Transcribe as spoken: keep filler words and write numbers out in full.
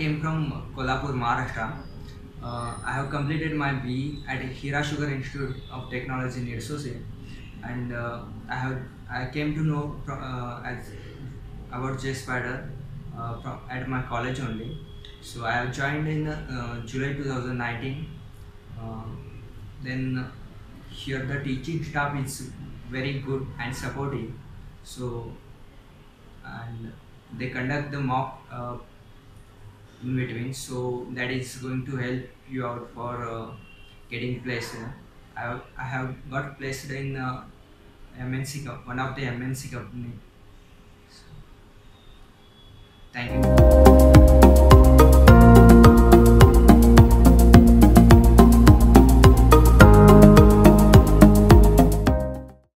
came from Kolhapur, Maharashtra. Uh, I have completed my B E at Hira Sugar Institute of Technology in Irsose, and uh, I have I came to know pro- uh, as about JSpider uh, from at my college only. So I have joined in uh, July two thousand nineteen. Uh, then uh, Here the teaching staff is very good and supportive. So and they conduct the mock uh, in between, so that is going to help you out for uh, getting placed. I have, I have got placed in uh, M N C co- one of the M N C company. So, thank you.